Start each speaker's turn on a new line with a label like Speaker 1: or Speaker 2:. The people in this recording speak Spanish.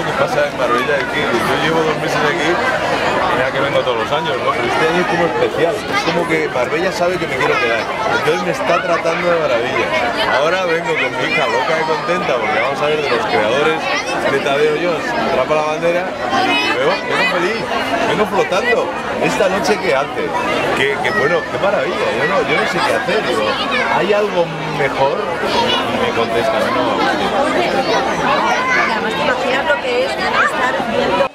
Speaker 1: que pasa en Marbella, es que yo llevo 2 meses aquí, mira que vengo todos los años, ¿no? Pero este año es como especial, es como que Marbella sabe que me quiero quedar, entonces me está tratando de maravilla. Ahora vengo con mi hija loca y contenta porque vamos a ver de los creadores de Tadeo Jones, Atrapa la bandera, y vengo feliz, vengo flotando. Esta noche que hace, que bueno, qué maravilla, yo no sé qué hacer, digo, ¿hay algo mejor? Y me contestan, no.
Speaker 2: Además te imaginas lo que es estar viendo